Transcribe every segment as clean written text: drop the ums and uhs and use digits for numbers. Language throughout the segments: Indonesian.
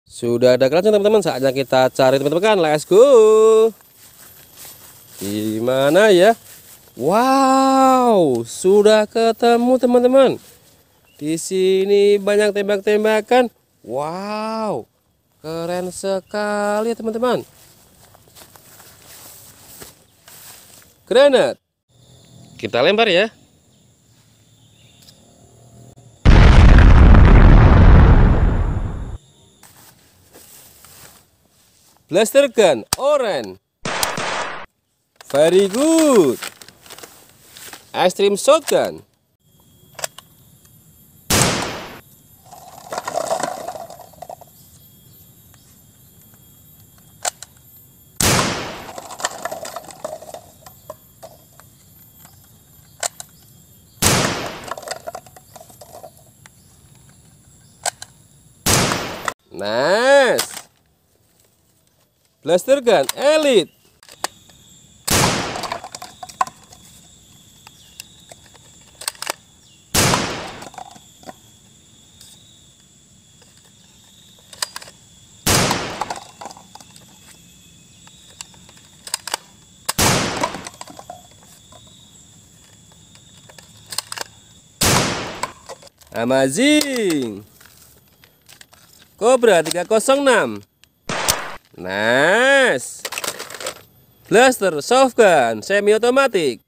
Sudah ada keranjang teman-teman, saatnya kita cari teman-teman kan. Let's go. Di mana ya? Wow, sudah ketemu teman-teman. Di sini banyak tembak-tembakan. Wow, keren sekali teman-teman. Granat. Kita lempar ya. Blaster gun orange. Very good. Extreme shotgun. Nice. Blaster gun elite. Amazing. Cobra 306. Nice. Blaster softgun semi otomatis.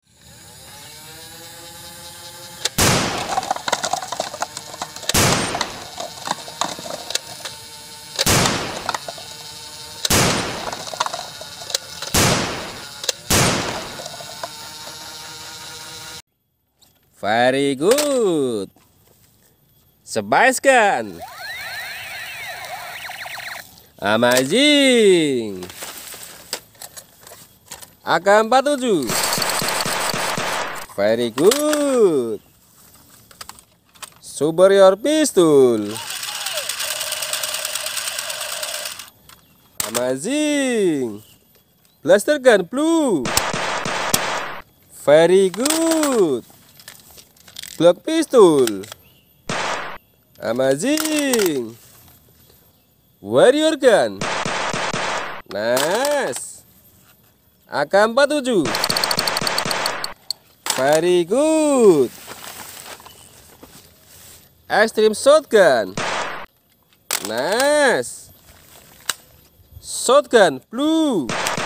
Very good. Spice gun. Amazing. AK-47. Very good. Superior pistol. Amazing. Blaster gun blue. Very good. Glock pistol. Amazing. Warrior gun. Nice. AK-47. Very good. Extreme shotgun. Nice. Shotgun blue.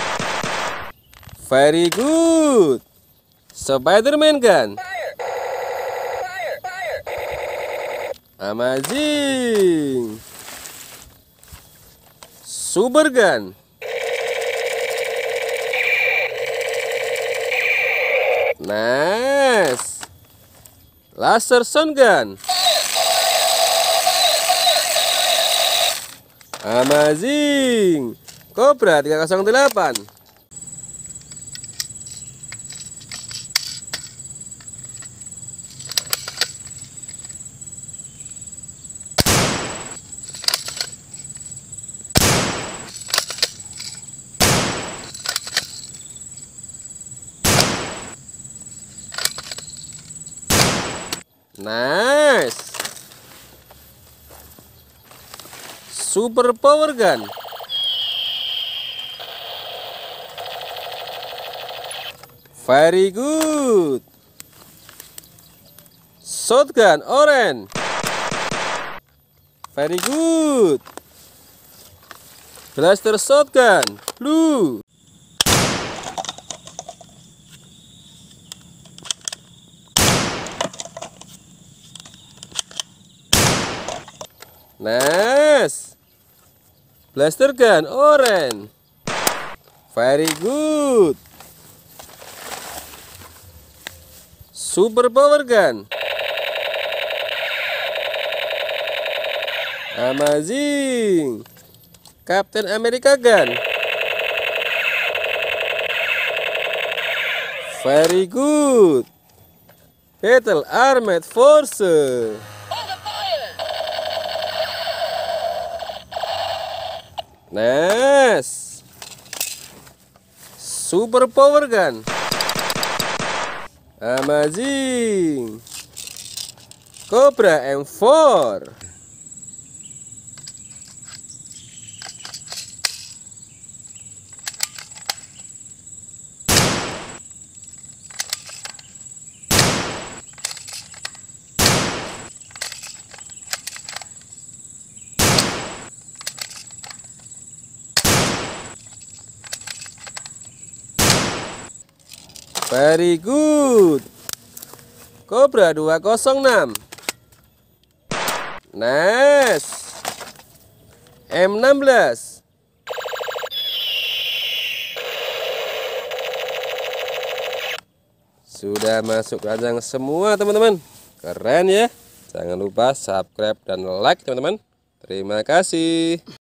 Very good. Spider-Man gun. Amazing. Super gun. Nice. Laser sound gun. Amazing. Cobra 308. Nice. Super power gun. Very good. Shotgun orange. Very good. Blaster shotgun blue. Nice. Blaster gun orange. Very good. Super power gun. Amazing. Captain America gun. Very good. Battle Armored Forces. Nice. Super power gun. Amazing. Cobra M4. Very good. Cobra 206. Nice. M16. Sudah masuk keranjang semua teman-teman. Keren ya. Jangan lupa subscribe dan like teman-teman. Terima kasih.